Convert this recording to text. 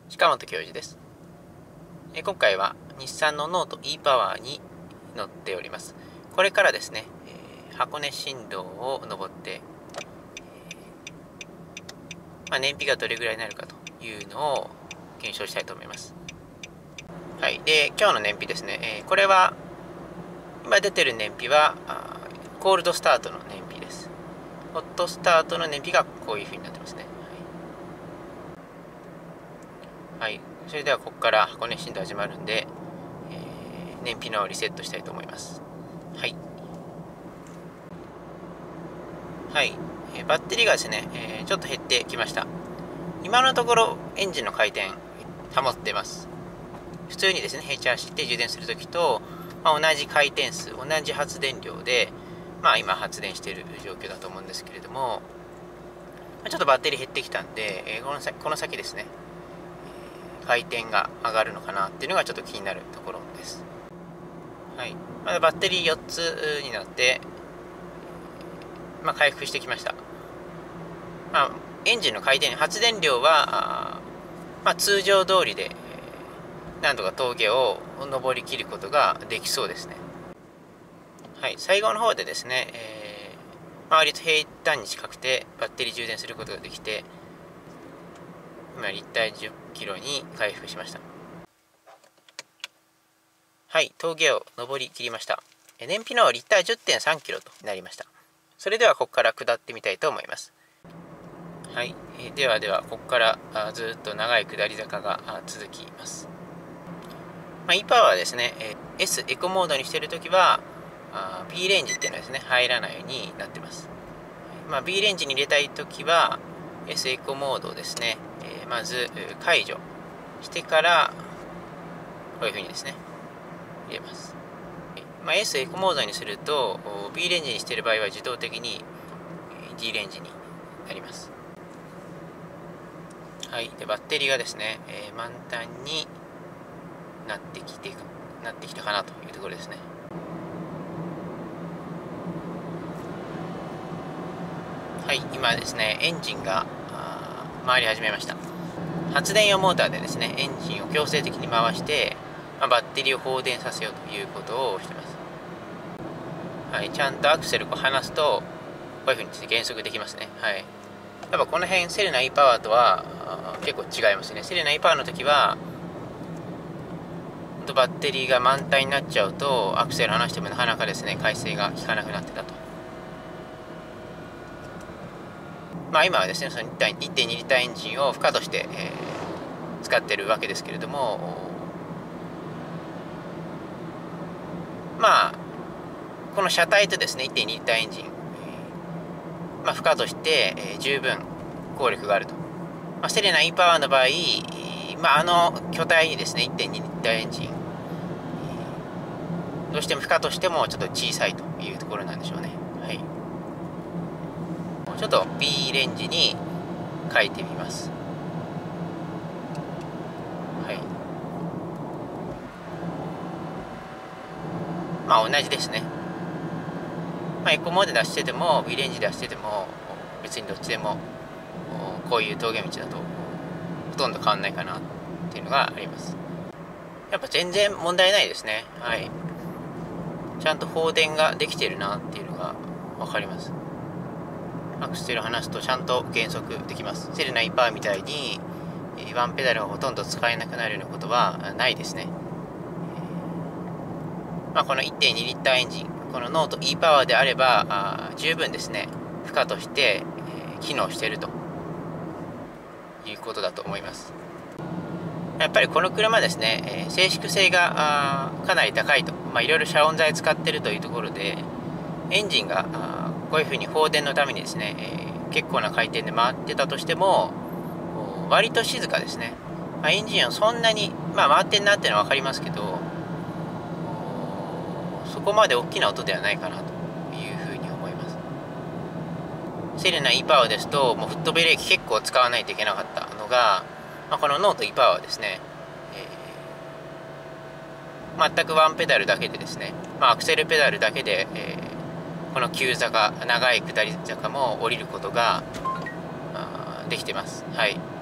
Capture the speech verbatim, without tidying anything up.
近本教授です。え今回は日産のノート e パワーに乗っております。これからですね、えー、箱根新道を登って、まあ、燃費がどれぐらいになるかというのを検証したいと思います。はい、で今日の燃費ですね、えー、これは今出てる燃費はコールドスタートの燃費です。ホットスタートの燃費がこういう風になってますね。はい、はい、それではここから箱根新道始まるんで、えー、燃費のリセットしたいと思います。はい、はい、えー、バッテリーがですね、えー、ちょっと減ってきました。今のところエンジンの回転保ってます。普通にですね、平地走って充電するときと、まあ、同じ回転数、同じ発電量で、まあ、今発電している状況だと思うんですけれども、ちょっとバッテリー減ってきたんで、えー、この先、この先ですね、えー、回転が上がるのかなっていうのがちょっと気になるところです。はい、まだバッテリーよっつになって、まあ、回復してきました。まあ、エンジンの回転、発電量は、まあ、通常通りで、なんとか峠を登りきることができそうですね。はい、最後の方でですね、えー、割と平坦に近くてバッテリー充電することができて、今立体じゅっキロに回復しました。はい、峠を登りきりました。燃費のリッター じゅってんさんキロとなりました。それではここから下ってみたいと思います。はい、えー、ではではここからあずっと長い下り坂が続きます。まあ、e パワーはですね、えー、S エコモードにしているときはあ B レンジっていうのはですね入らないようになってます。まあ、B レンジに入れたいときは S エコモードをですね、えー、まず解除してからこういうふうにですね入れます。まあ、S エコモードにすると B レンジにしている場合は自動的に D レンジになります。はい、でバッテリーがですね、えー、満タンになってきてなってきたかなというところですね。はい、今ですねエンジンが回り始めました。発電用モーターでですねエンジンを強制的に回して、まあ、バッテリーを放電させようということをしています。はい、ちゃんとアクセルを離すとこういうふうに減速できますね。はい、やっぱこの辺セレナ e パワーとは結構違いますね。セレナ e パワーの時はバッテリーが満タンになっちゃうとアクセル離してもなかなかですね回生が効かなくなってたと。まあ今はですねその いってんに リッターエンジンを負荷として、えー、使ってるわけですけれども、まあこの車体とですね いってんに リッターエンジン、えーまあ、負荷として、えー、十分効力があると。まあ、セレナ e パワーの場合、まあ、あの巨体にですね いってんに リッターエンジン、どうしても負荷としてもちょっと小さいというところなんでしょうね。はい、ちょっと B レンジに変えてみます。はい、まあ同じですね。まあ、エコモード出してても B レンジ出してても別にどっちでもこういう峠道だとほとんど変わんないかなっていうのがあります。やっぱ全然問題ないですね。はい、ちゃんと放電ができてるなっていうのが分かります。アクセル離すとちゃんと減速できます。セレナ e パワーみたいにワンペダルがほとんど使えなくなるようなことはないですね。まあ、この いってんに リッターエンジン、このノート e パワーであればあ十分ですね負荷として、えー、機能しているということだと思います。やっぱりこの車ですね、えー、静粛性がかなり高いと、まあ、いろいろ遮音材使ってるというところでエンジンがこういうふうに放電のためにですね、えー、結構な回転で回ってたとしても割と静かですね。まあ、エンジンはそんなに、まあ、回ってんなっていうのは分かりますけどそこまで大きな音ではないかなというふうに思います。セレナ e パワーですともうフットブレーキ結構使わないといけなかったのが、まあ、このノート e パワーはですね、えー、全くワンペダルだけでですね、まあ、アクセルペダルだけで、えー、この急坂長い下り坂も降りることができてます。はい。